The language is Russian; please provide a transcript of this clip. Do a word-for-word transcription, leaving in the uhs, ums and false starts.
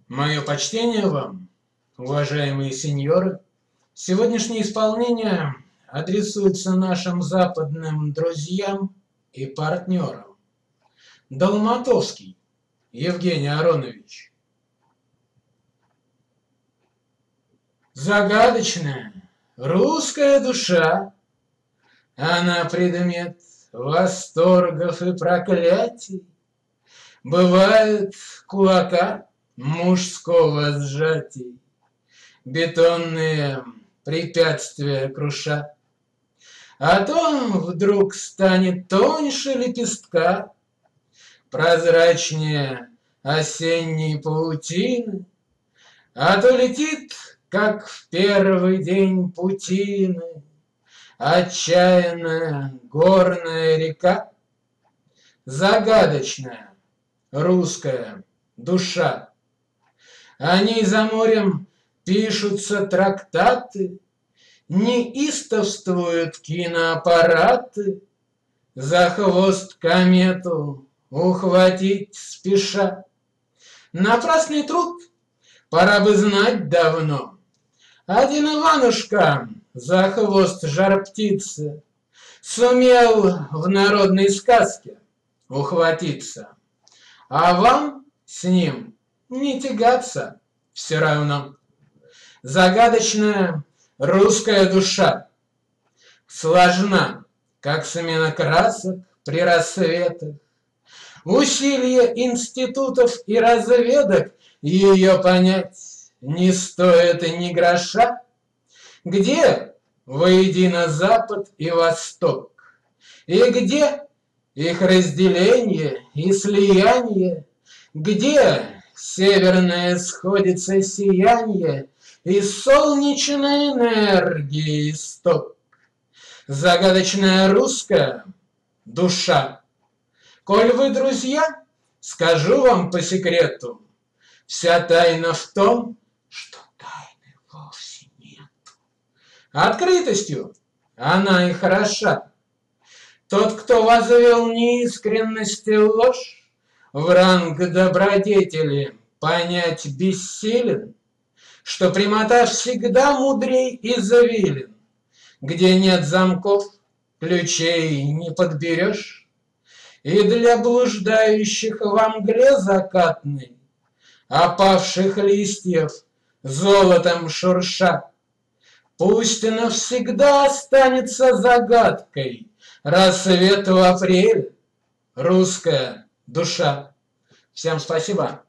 Мое почтение вам, уважаемые сеньоры. Сегодняшнее исполнение адресуется нашим западным друзьям и партнерам. Долматовский Евгений Аронович. Загадочная русская душа, она предмет восторгов и проклятий. Бывает кулака мужского сжатий, бетонные препятствия круша. А то вдруг станет тоньше лепестка, прозрачнее осенней паутины, а то летит, как в первый день путины, отчаянная горная река. Загадочная русская душа, о ней за морем пишутся трактаты, неистовствуют киноаппараты, за хвост комету ухватить спеша. Напрасный труд, пора бы знать давно. Один Иванушка за хвост жар-птицы сумел в народной сказке ухватиться, а вам с ним не тягаться все равно. Загадочная русская душа сложна, как смена красок при рассветах. Усилия институтов и разведок ее понять не стоит и ни гроша. Где воедино Запад и Восток, и где их разделение и слияние, где северное сходится сияние и солнечной энергии исток. Загадочная русская душа. Коль вы друзья, скажу вам по секрету, вся тайна в том, что тайны вовсе нет. Открытостью она и хороша. Тот, кто возвел неискренность и ложь в ранг добродетели, понять бессилен, что прямота всегда мудрей извилин, где нет замков, ключей не подберешь, и для блуждающих во мгле закатной, опавших листьев золотом шурша, пусть навсегда останется загадкой рассвет в апреле, русская душа. Всем спасибо.